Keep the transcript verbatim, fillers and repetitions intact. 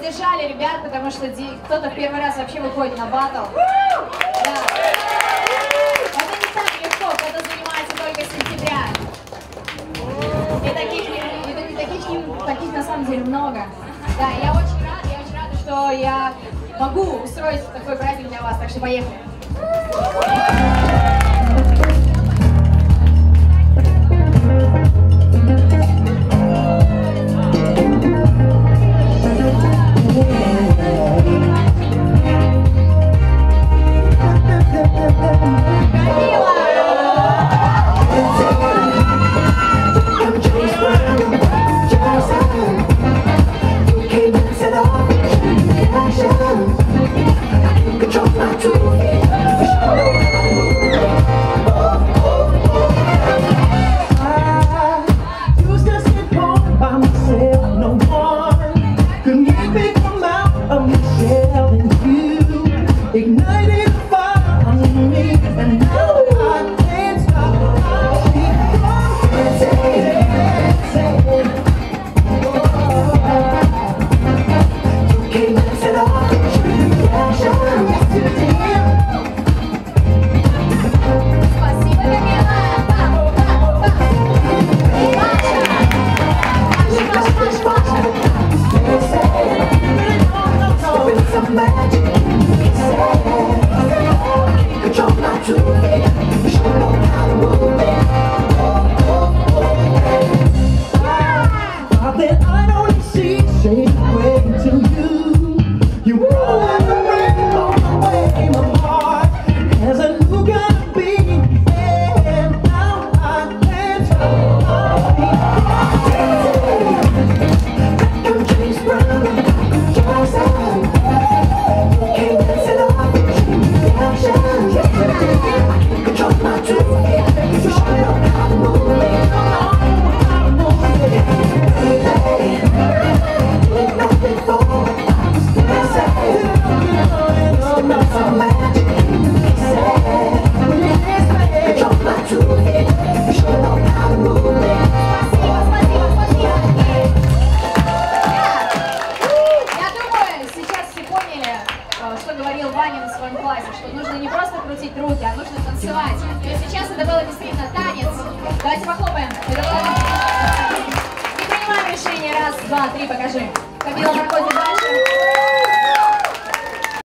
поддержали ребят, потому что кто-то в первый раз вообще выходит на батл. Да. Это не так легко, кто-то занимается только с сентября. И таких, и таких, таких на самом деле много. Да, я очень рада, я очень рада, что я могу устроить такой праздник для вас, так что поехали. Что говорил Ваня на своем классе, что нужно не просто крутить руки, а нужно танцевать. И сейчас это было действительно танец. Давайте похлопаем. Это было... И принимаем решение. Раз, два, три, покажи. Камила проходит дальше.